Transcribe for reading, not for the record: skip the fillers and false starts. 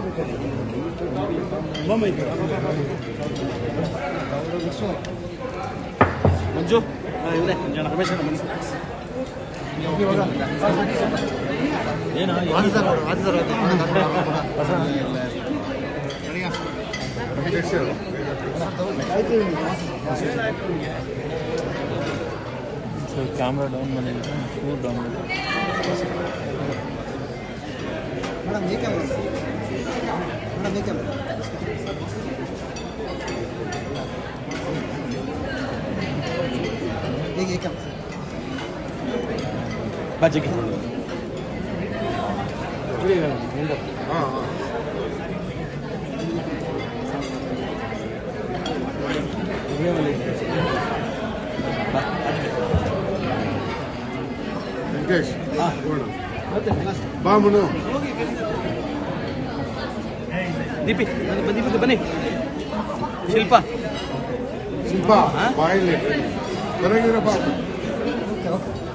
ಮಂಜು ಇವರೇ ರಮೇಶ್ ಏನು camera down ಮಾಡಿದ್ರೆ ಫೋನ್ ಡೌನ್ ಮಾಡಿ ಮೇಡಮ್ ಈ ಕ್ಯಾಮ್ರಾ ಮೇಡಮ್ ಈ ಕ್ಯಾಮ್ರಾ ಈಗ ಈ ಕ್ಯಾಮ್ರಾ ಬಾಜಿಗೆ ಹಾಂ ಹಾಂ ವೆಂಕಟೇಶ್ ಬಾ ಮನು ದೀಪಿ ಬನ್ನಿ ಶಿಲ್ಪ ಬಾಯಲ್ಲಿ ಬರಂಗಿರಪ್ಪ